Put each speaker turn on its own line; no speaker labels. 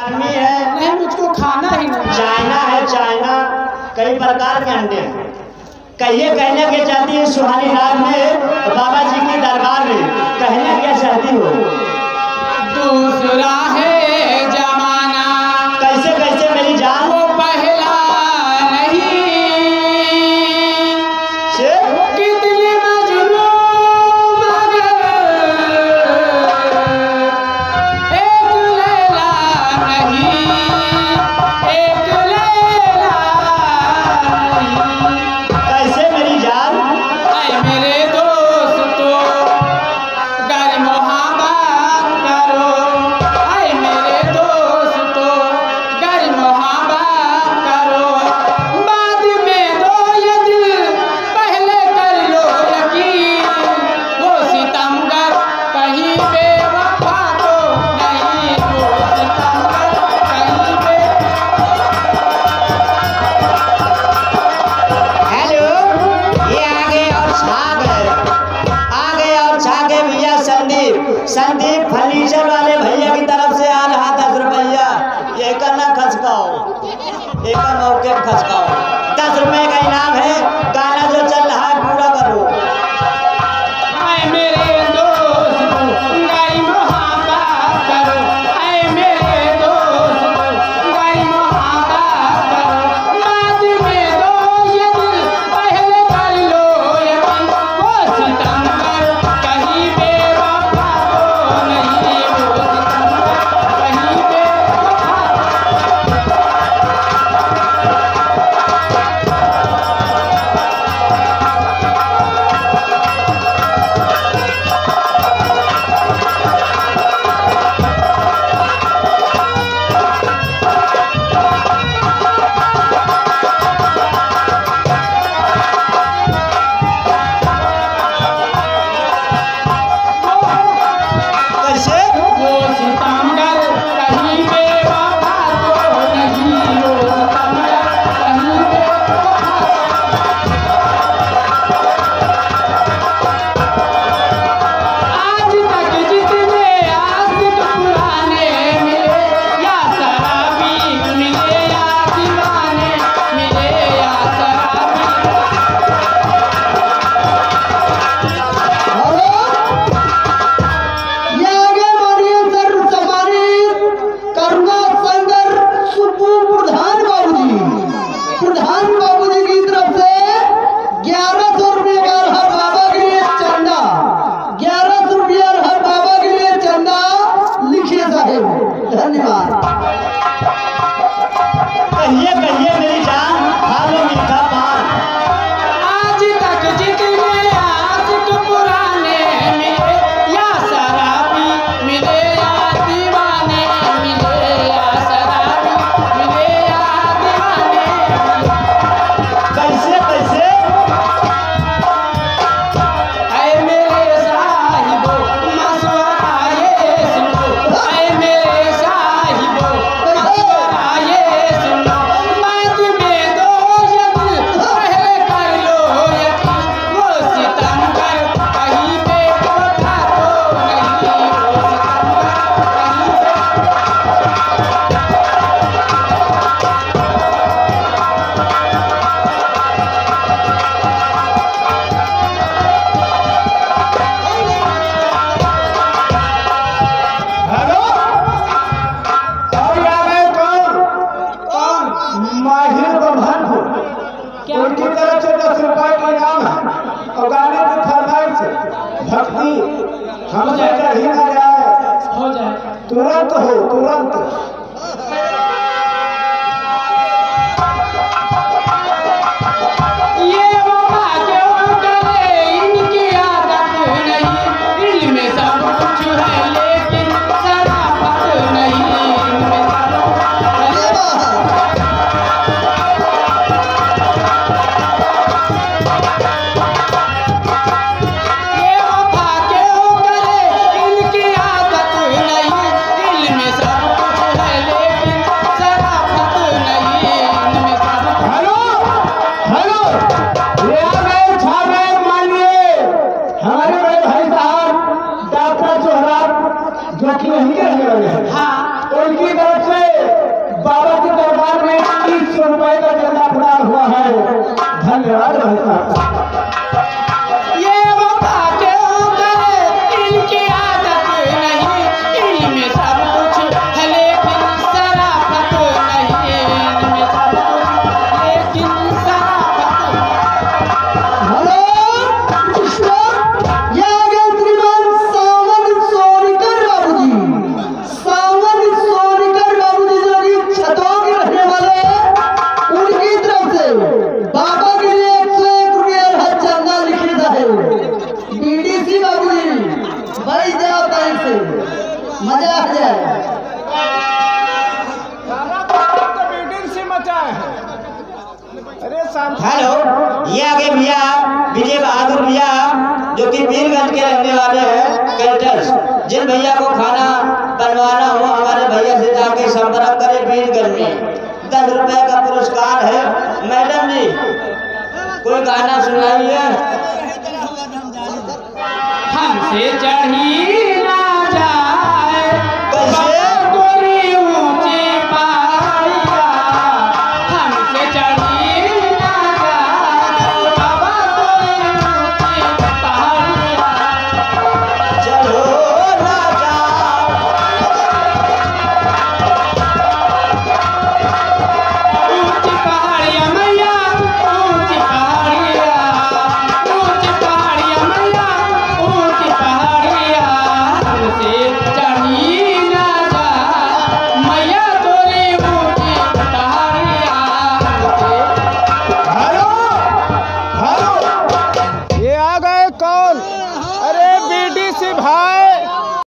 आदमी है।
नहीं, मुझको खाना ही नहीं।
चाइना है, चाइना कई प्रकार के अंडे हैं। कहिए कहने के चाहती है सुहानी रात में बाबा जी के दरबार में कहने क्या चाहती हो?
दूसरा है जमाना,
कैसे कैसे मेरी जान?
वो पहला नहीं
से
कितने मजनू मगर एक लैला नहीं, एक लैला नहीं।
कैसे मेरी जान?
ऐ मेरे दोस्तों गर मोहब्बत करो, ऐ मेरे दोस्तों गर मोहब्बत करो। बाद में दो ये दिल पहले कर लो यकीन, वो सितमगर कहीं बेवफा तो नहीं, वो सितमगर कहीं बे।
हेलो, ये आ गए और छा गए भैया संदीप फर्नीचर वाले भैया की तरफ से आ रहा 10 रुपया। ये करना खसकाओ, एक मौके पर खसकाओ। 10 रुपए का इनाम है। गाना जो चल रहा है पूरा करो।
ऐ मेरे दोस्तों गई मोहब्बत करो, ऐ मेरे दोस्तों गई मोहब्बत करो। बाद में दो ये दिल पहले कर लो यकीन, वो सितमगर कहीं बेवफा तो नहीं, वो सितमगर कहीं बेवफा।
कैसे?
वो सितमगर कहीं बेवफा तो नहीं, वो सितमगर कहीं बेवफा। आज तक जितने आशिक पुराने मिले, या शराबी मिले या दीवाने मिले, या शराबी।
ये आगे मानिए सर सम्मानित करुणा संगर सुप्पू प्रधान बाबूजी की तरफ से 1100 रुपये का हर बाबा के लिए चंदा, 1100 रुपया हर बाबा के लिए चंदा लिखिए साहेब। धन्यवाद।
कहिए कहिए मेरी जान, खा लो मीठा पान।
आज तक जितने आशिक पुराने मिले, या शराबी मिले या दीवाने मिले, या शराबी मिले या दीवाने मिले।
कैसे कैसे?
ऐ मेरे साहिबो मशवरा ये सुनो, ऐ मेरे साहिबो मशवरा ये सुनो। बाद में दो ये दिल पहले कर लो यकीन, वो सितमगर कहीं बेवफा तो नहीं, वो सितमगर कहीं बे।
हेलो, और आ गए कौन? माहिर ब्रह्मपुर।
क्या?
उनकी तरफ से 10 रुपए का इनाम है और गाने की फरमाइश से भक्ति हमसे कहीं ना जाए,
हो जाए।
तुरंत हो तुरंत।
ये वफा क्यों करे, इनकी आदत नहीं, इनमें सब कुछ है लेकिन शराफत नहीं, इनमें सब कुछ है। ये वफा क्यों करे, इनकी आदत नहीं, इनमें सब कुछ
रुपए का चंदा प्रदान हुआ है। धन्यवाद भाई।
ये वफा क्यों करे, इनकी आदत नहीं, इनमें सब कुछ है लेकिन शराफत नहीं, इनमें सब कुछ लेकिन शराफत नहीं।
हेलो कृष्णा, ये आ गए श्रीमान सावन सोनकर बाबूजी। सावन सोनकर बाबूजी जो कि छतों के रहने वाले, उनकी तरफ से बाबा के लिए 101 रुपया हर चंदा लिखे जाए। बीडीसी बाबूजी भाई जाओ टाइम से, मजा आ जाए।
हेलो, ये आगे भैया विजय बहादुर भैया जो कि वीरगंज के रहने वाले हैं कैटर्स। जिन भैया को खाना बनवाना हो हमारे भैया से जाके संपर्क करें। वीरगंज में 10 रुपए का पुरस्कार है। मैडम जी कोई गाना सुनाइए।
हमसे चढ़ी